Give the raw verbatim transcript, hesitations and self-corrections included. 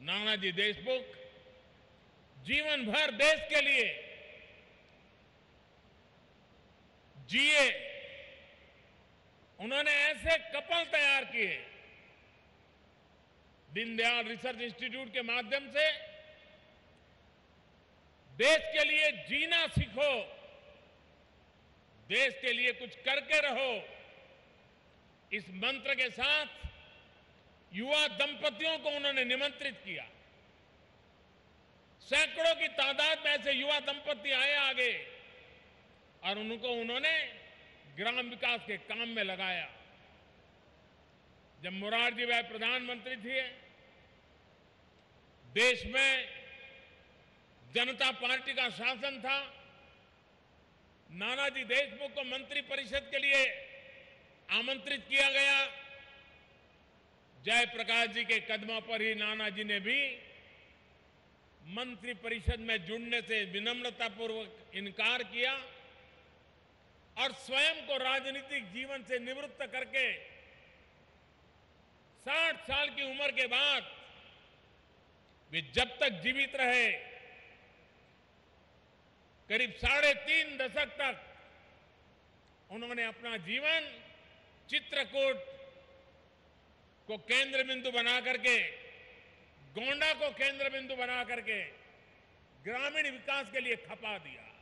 नानाजी देशमुख जीवन भर देश के लिए जिए। उन्होंने ऐसे कपल तैयार किए। दीनदयाल रिसर्च इंस्टीट्यूट के माध्यम से देश के लिए जीना सीखो, देश के लिए कुछ करके रहो, इस मंत्र के साथ युवा दंपतियों को उन्होंने निमंत्रित किया। सैकड़ों की तादाद में ऐसे युवा दंपति आए आगे और उनको उन्होंने ग्राम विकास के काम में लगाया। जब मोरारजी भाई प्रधानमंत्री थे, देश में जनता पार्टी का शासन था। नानाजी देशमुख को मंत्री परिषद के लिए आमंत्रित किया गया। जयप्रकाश जी के कदमों पर ही नानाजी ने भी मंत्री परिषद में जुड़ने से विनम्रतापूर्वक इनकार किया और स्वयं को राजनीतिक जीवन से निवृत्त करके साठ साल की उम्र के बाद वे जब तक जीवित रहे, करीब साढ़े तीन दशक तक उन्होंने अपना जीवन चित्रकूट को केंद्र बिंदु बना करके, गोंडा को केंद्र बिंदु बना करके ग्रामीण विकास के लिए खपा दिया।